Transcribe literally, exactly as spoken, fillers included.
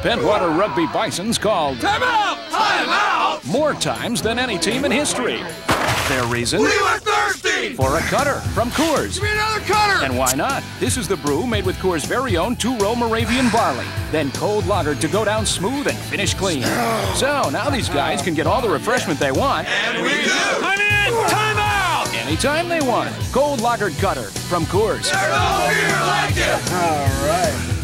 Pentwater Rugby Bisons called Time out! Time out! more times than any team in history. Their reason? We were thirsty! For a cutter from Coors. Give me another cutter! And why not? This is the brew made with Coors' very own two-row Moravian barley, then cold lagered to go down smooth and finish clean. So now these guys can get all the refreshment they want. And we do! I'm in! Time out! Anytime they want. Cold lagered cutter from Coors. There's no beer like it! All right.